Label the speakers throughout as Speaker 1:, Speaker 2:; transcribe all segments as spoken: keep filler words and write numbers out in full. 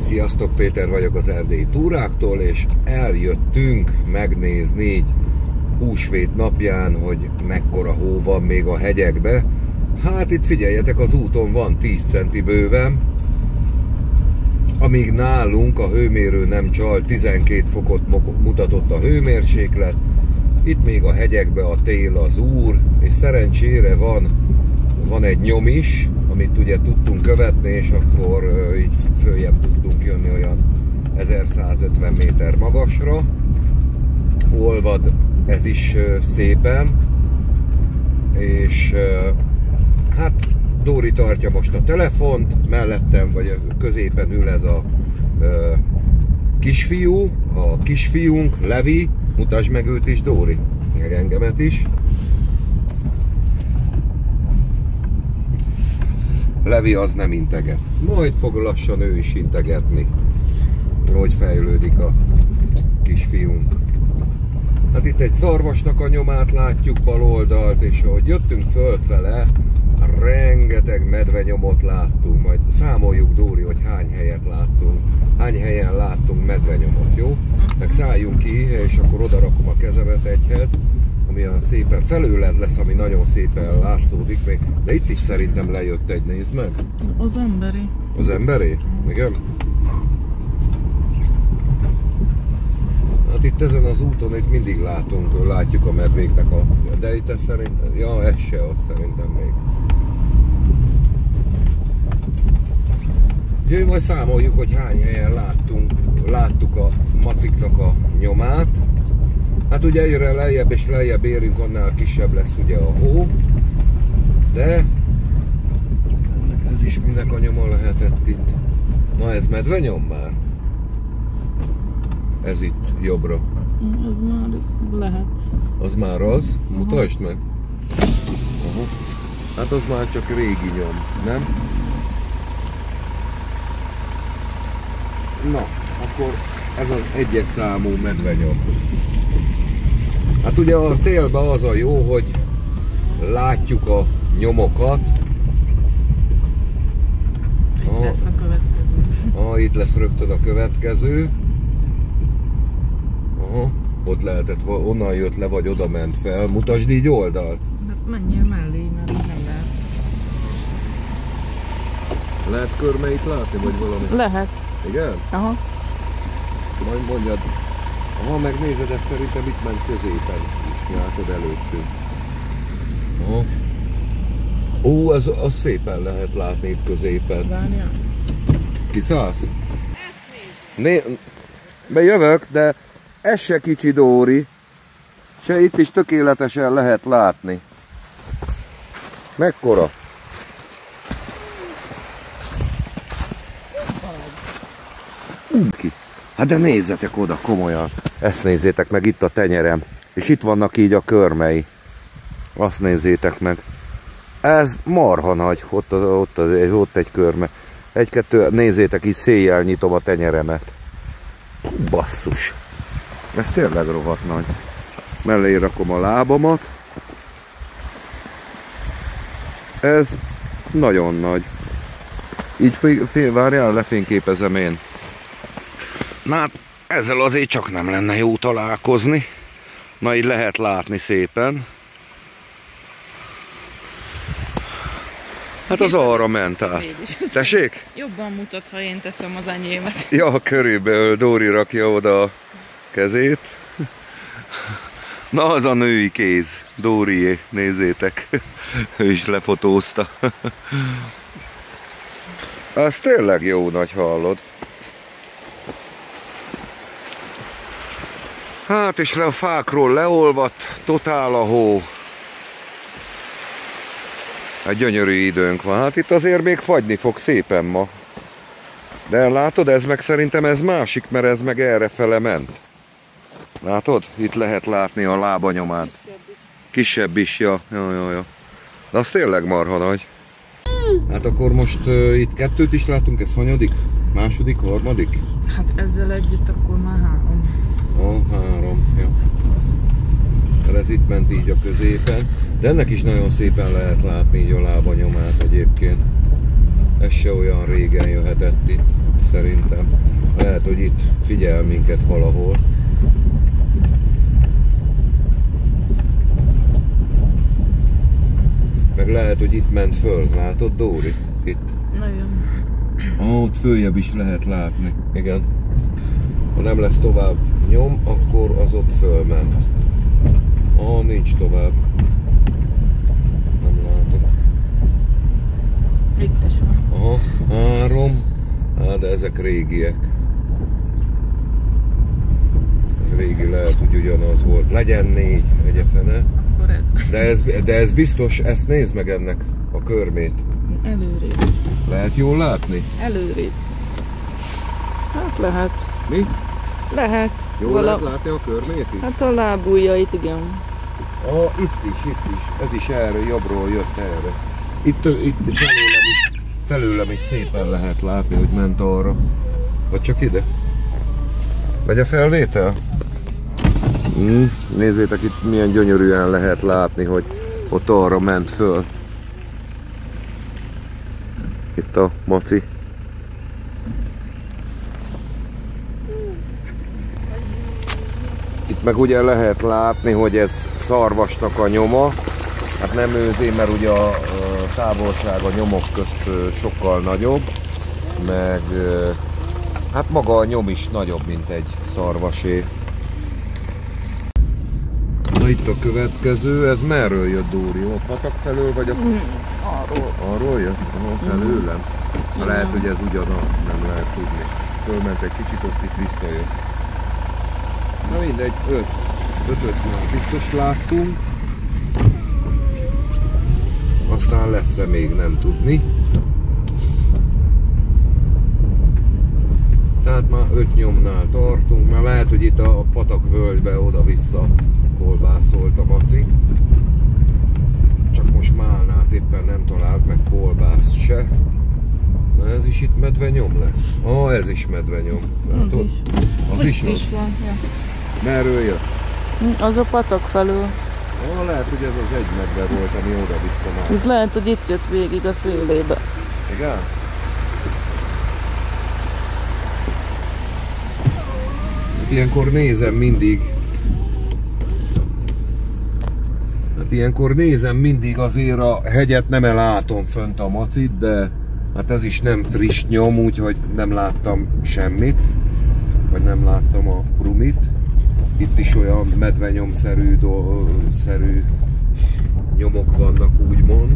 Speaker 1: Sziasztok, Péter vagyok az erdélyi túráktól, és eljöttünk megnézni így húsvét napján, hogy mekkora hó van még a hegyekbe. Hát itt figyeljetek, az úton van tíz centi bőven, amíg nálunk a hőmérő nem csal, tizenkét fokot mutatott a hőmérséklet. Itt még a hegyekbe a tél az úr, és szerencsére van, van egy nyom is, amit ugye tudtunk követni, és akkor uh, így följebb tudtunk jönni olyan ezerszázötven méter magasra. Olvad ez is uh, szépen, és uh, hát Dóri tartja most a telefont, mellettem vagy középen ül ez a uh, kisfiú, a kisfiunk, Levi. Mutasd meg őt is, Dóri, meg engemet is. Levi az nem integet. Majd fog lassan ő is integetni, hogy fejlődik a kisfiunk. Hát itt egy szarvasnak a nyomát látjuk bal oldalt, és ahogy jöttünk fölfele, rengeteg medvenyomot láttunk. Majd számoljuk, Dóri, hogy hány helyet láttunk. Hány helyen láttunk medvenyomot, jó? Meg szálljunk ki, és akkor oda rakom a kezemet egyhez, ami olyan szépen felőled lesz, ami nagyon szépen látszódik még. De itt is szerintem lejött egy, nézd meg.
Speaker 2: Az emberi.
Speaker 1: Az emberi? Igen? Hát itt ezen az úton itt mindig látunk, látjuk a medvéknek a... De itt ez szerintem... Ja, ez se, az szerintem még. Jöjj, majd számoljuk, hogy hány helyen láttunk, láttuk a maciknak a nyomát. Hát ugye egyre lejjebb és lejjebb érünk, annál kisebb lesz ugye a hó. De ez is minek a nyoma lehetett itt. Na ez medvenyom már? Ez itt jobbra.
Speaker 2: Az már lehet.
Speaker 1: Az már az? Mutasd meg. Aha. Hát az már csak régi nyom, nem? Na, akkor ez az egyes számú medvenyom. Hát ugye a télben az a jó, hogy látjuk a nyomokat.
Speaker 2: Itt ah, lesz a következő.
Speaker 1: Ah, itt lesz rögtön a következő. Aha, ott lehetett, onnan jött le, vagy oda ment fel. Mutasd így oldalt.
Speaker 2: De menjél mellé, mert így nem lehet.
Speaker 1: Lehet körmeit látni, vagy valami?
Speaker 2: Lehet.
Speaker 1: Igen?
Speaker 2: Aha.
Speaker 1: Majd mondjad. Aha, megnézed, ezt szerintem itt ment középen is, látod előttünk. Aha. Ó, az, az szépen lehet látni itt középen.
Speaker 2: Várjál.
Speaker 1: Kiszállsz? Né Bejövök, de ez se kicsi, Dóri. Se itt is tökéletesen lehet látni. Mekkora? Ki. Hát de nézzetek oda, komolyan. Ezt nézzétek meg, itt a tenyerem. És itt vannak így a körmei. Azt nézzétek meg. Ez marha nagy. Ott, ott, ott egy körme. Egy-kettő, nézzétek, így széjjel nyitom a tenyeremet. Basszus. Ez tényleg rohadt nagy. Mellé rakom a lábamat. Ez nagyon nagy. Így fél, fél, várjál, lefényképezem én. Na hát ezzel azért csak nem lenne jó találkozni. Na így lehet látni szépen. Hát az arra ment át. Tessék?
Speaker 2: Jobban mutat, ha én teszem az enyémet.
Speaker 1: Ja, körülbelül Dóri rakja oda a kezét. Na az a női kéz. Dórié, nézzétek. Ő is lefotózta. Az tényleg jó nagy, hallod. Hát és le a fákról leolvadt, totál a hó. Egy gyönyörű időnk van. Hát itt azért még fagyni fog szépen ma. De látod, ez meg szerintem ez másik, mert ez meg errefele ment. Látod? Itt lehet látni a lábanyomát. Kisebb is, ja. Ja, ja, ja. De az tényleg marha nagy. Hát akkor most uh, itt kettőt is látunk, ez hanyadik? Második, harmadik?
Speaker 2: Hát ezzel együtt akkor már három.
Speaker 1: Ó, három, ja. Ez itt ment így a középen. De ennek is nagyon szépen lehet látni így a lábanyomát egyébként. Ez se olyan régen jöhetett itt, szerintem. szerintem. Lehet, hogy itt figyel minket valahol. Meg lehet, hogy itt ment föl. Látod, Dóri? Itt.
Speaker 2: Nagyon.
Speaker 1: Ó, ott följebb is lehet látni. Igen. Ha nem lesz tovább nyom, akkor az ott fölment. Ó, nincs tovább. Nem látok.
Speaker 2: Itt is van.
Speaker 1: Aha, három. Á, de ezek régiek. Ez régi, lehet, hogy ugyanaz volt. Legyen négy, egye fene.
Speaker 2: Akkor ez.
Speaker 1: De ez, de ez biztos, ezt nézd meg ennek a körmét.
Speaker 2: Előrébb.
Speaker 1: Lehet jól látni?
Speaker 2: Előrébb. Hát lehet.
Speaker 1: Mi?
Speaker 2: Lehet.
Speaker 1: Jól
Speaker 2: Vala...
Speaker 1: lehet látni a körmét is?
Speaker 2: Hát a lábujjait, igen.
Speaker 1: Ah, itt is, itt is. Ez is erre, jobbról jött erre. Itt, itt felőlem is, felőlem is szépen lehet látni, hogy ment arra. Vagy csak ide? Megy a felvétel? Hmm, nézzétek, itt milyen gyönyörűen lehet látni, hogy ott arra ment föl. Itt a maci. Itt meg ugye lehet látni, hogy ez szarvasnak a nyoma. Hát nem őzé, mert ugye a távolság a nyomok közt sokkal nagyobb. Meg hát maga a nyom is nagyobb, mint egy szarvasé. Na itt a következő, ez merről jött, Dóri? A patak felől vagy a...
Speaker 2: Arról.
Speaker 1: Arról jött? Arról felőlem? Mm. Lehet, hogy ez ugyanaz, nem lehet tudni. Fölment egy kicsit, azt itt visszajött. Na mindegy, öt. Ötöt már biztos láttunk. Aztán lesz-e még, nem tudni. Tehát már öt nyomnál tartunk, mert lehet, hogy itt a patak völgybe oda-vissza kolbászolt a maci. Csak most málnát éppen nem talált meg kolbászt se. Na ez is itt medvenyom lesz? Ah, ez is medvenyom. Látod?
Speaker 2: Is.
Speaker 1: Az is,
Speaker 2: is van. Ja.
Speaker 1: Merről jött?
Speaker 2: Az a patak felől.
Speaker 1: Ah, lehet, hogy ez az egy medve volt, ami oda vissza már.
Speaker 2: Ez lehet, hogy itt jött végig a szélébe.
Speaker 1: Igen? Hát ilyenkor nézem mindig. Hát ilyenkor nézem mindig azért a hegyet, nem elálltom fönt a macit, de hát ez is nem friss nyom, úgyhogy nem láttam semmit. Vagy nem láttam a brumit. Itt is olyan medvenyomszerű szerű nyomok vannak, úgymond.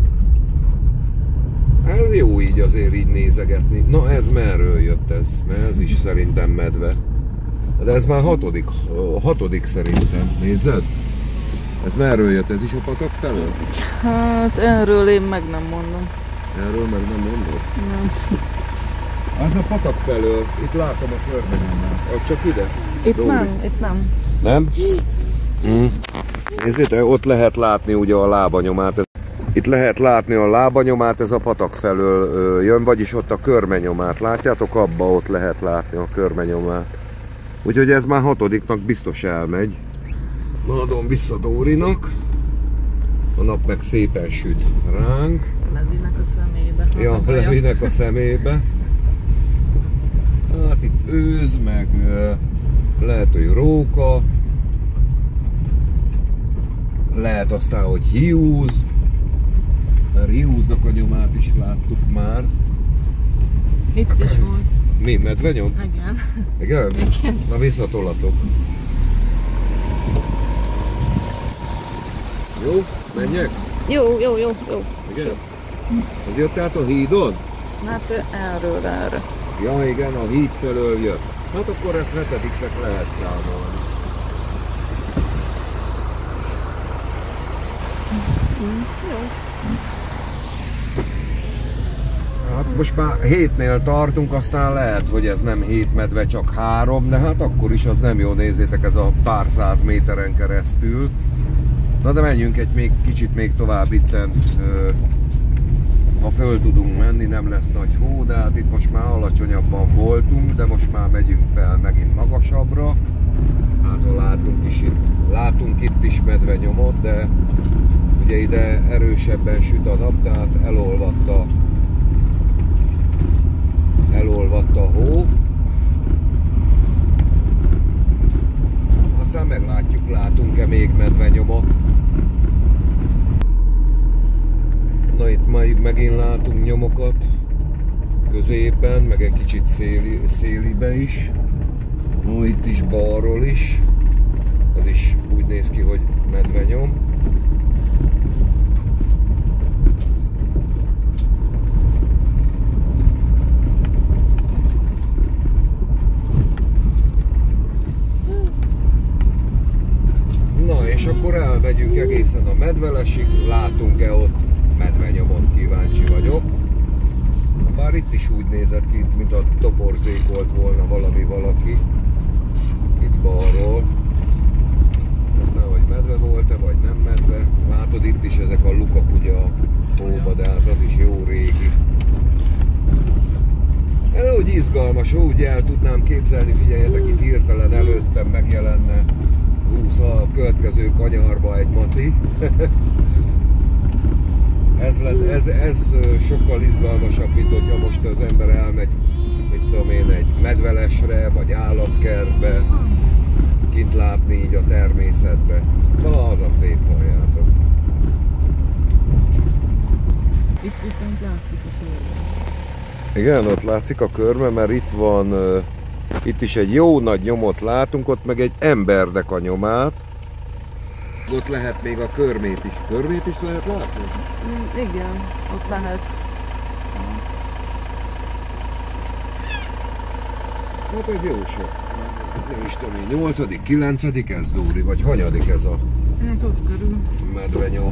Speaker 1: Ez jó így azért így nézegetni. Na ez merről jött ez? Mert ez is szerintem medve. De ez már hatodik, hatodik szerintem. Nézed? Ez merről jött? Ez is a patak felől?
Speaker 2: Hát erről én meg nem mondom.
Speaker 1: Erről meg nem mondod?
Speaker 2: Nem.
Speaker 1: Az a patak felől. Itt látom a körbenyomát. Csak ide?
Speaker 2: Itt
Speaker 1: Dóri.
Speaker 2: nem, itt nem.
Speaker 1: Nem? Mm. Nézzétek, ott lehet látni ugye a lábanyomát. Itt lehet látni a lábanyomát, ez a patak felől jön, vagyis ott a körmenyomát. Látjátok? Abba ott lehet látni a körmenyomát. Úgyhogy ez már hatodiknak biztos elmegy. Na, adom vissza Dórinak. A nap meg szépen süt ránk.
Speaker 2: Levinek a szemébe.
Speaker 1: Ja, Levinek a szemébe. Hát itt őz, meg lehet, hogy róka. Lehet aztán, hogy hiúz. Mert hiúznak a nyomát is láttuk már.
Speaker 2: Itt is volt.
Speaker 1: Mi? Medvenyom?
Speaker 2: Igen.
Speaker 1: Igen?
Speaker 2: Igen.
Speaker 1: Na visszatolatok. Jó? Menjek?
Speaker 2: Jó, jó, jó, jó.
Speaker 1: Igen? Hogy jött át a hídon?
Speaker 2: Hát erről erre.
Speaker 1: Ja igen, a híd felől jött. Hát akkor ezt hetediknek lehet számolni.
Speaker 2: Jó.
Speaker 1: Hát most már hétnél tartunk, aztán lehet, hogy ez nem hét medve, csak három, de hát akkor is az nem jó, nézzétek, ez a pár száz méteren keresztül. Na de menjünk egy még kicsit még tovább itten, ha föl tudunk menni, nem lesz nagy hó, de hát itt most már alacsonyabban voltunk, de most már megyünk fel megint magasabbra. Hát ha látunk is itt, látunk itt is medvenyomot, de ugye ide erősebben süt a nap, tehát elolvadt a elolvadt a hó. Aztán meglátjuk, látunk-e még medvenyomot. Na itt majd megint látunk nyomokat középen, meg egy kicsit széli, szélibe is. No, itt is balról is. Az is úgy néz ki, hogy medvenyom. Na és akkor elmegyünk egészen a medvelesig, látunk-e ott medvenyomot, kíváncsi vagyok. Bár itt is úgy nézett ki, mint a toporzékolt volna valami valaki. Itt balról. Aztán, hogy medve volt-e, vagy nem medve. Látod, itt is ezek a lukak ugye a hóba, de hát az is jó régi. Ez úgy izgalmas, úgy el tudnám képzelni, figyeljetek, itt hirtelen előttem megjelenne húsz a következő kanyarba egy maci. Ez, lett, ez, ez sokkal izgalmasabb, mint hogyha most az ember elmegy, mit tudom én, egy medvelesre, vagy állatkertbe, kint látni így a természetbe. Na, az a szép, halljátok.
Speaker 2: Itt viszont látszik a körbe.
Speaker 1: Igen, ott látszik a körbe, mert itt van, uh, itt is egy jó nagy nyomot látunk, ott meg egy embernek a nyomát. Ott lehet még a körmét is. Körmét is lehet látni?
Speaker 2: Mm, igen, ott lehet.
Speaker 1: Hát ez jó sok. Nem is tudom én, nyolcadik, kilencedik ez, Dóri, vagy hanyadik ez a
Speaker 2: Hát ott körül.
Speaker 1: medvenyom.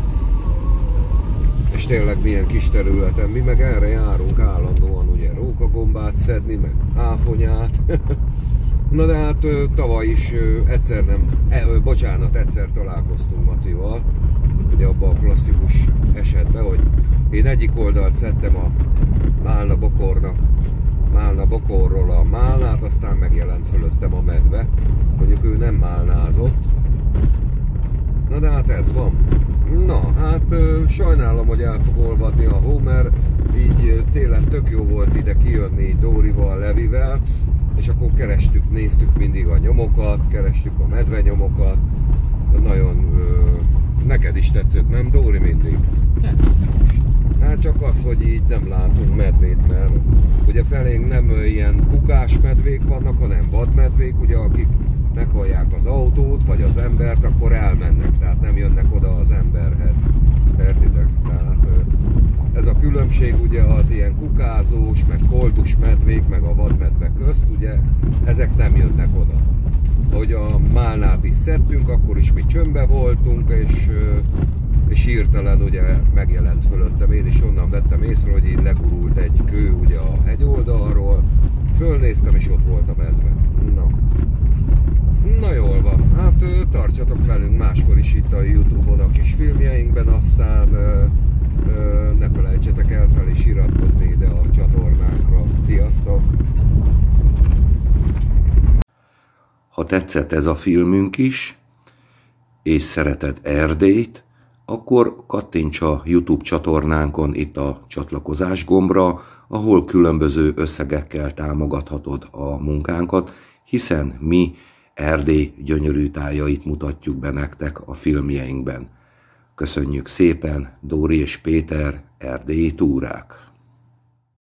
Speaker 1: És tényleg milyen kis területen, mi meg erre járunk állandóan, ugye rókagombát szedni, meg áfonyát. Na de hát tavaly is egyszer nem, e, bocsánat, egyszer találkoztunk Macival, ugye abban a klasszikus esetben, hogy én egyik oldalt szedtem a málna bokornak, málna bokorról a málnát, aztán megjelent fölöttem a medve, mondjuk ő nem málnázott. Na de hát ez van. Na, hát sajnálom, hogy el fog olvadni a hó, mert így télen tök jó volt ide kijönni Dórival, Levivel, és akkor kerestük, néztük mindig a nyomokat, kerestük a medvenyomokat. Nagyon, neked is tetszett, nem Dóri, mindig?
Speaker 2: Persze.
Speaker 1: Hát csak az, hogy így nem látunk medvét, mert ugye felénk nem ilyen kukás medvék vannak, hanem vadmedvék, ugye akik meghallják az autót, vagy az embert, akkor elmennek, tehát nem jönnek oda az emberhez. Értitek? Tehát ez a különbség ugye az ilyen kukázós, meg koldus medvék, meg a vadmedve közt, ugye ezek nem jönnek oda. Hogy a málnát is szedtünk, akkor is mi csömbbe voltunk, és, és hirtelen ugye megjelent fölöttem. Én is onnan vettem észre, hogy így legurult egy kő ugye a hegyoldalról. Fölnéztem, és ott volt a medve. Na. Na jól van, hát tartsatok velünk máskor is itt a YouTube-on a kis filmjeinkben, aztán ne felejtsetek el fel és iratkozni ide a csatornánkra. Sziasztok! Ha tetszett ez a filmünk is, és szereted Erdélyt, akkor kattints a YouTube csatornánkon itt a csatlakozás gombra, ahol különböző összegekkel támogathatod a munkánkat, hiszen mi Erdély gyönyörű tájait mutatjuk be nektek a filmjeinkben. Köszönjük szépen, Dóri és Péter, erdélyi túrák!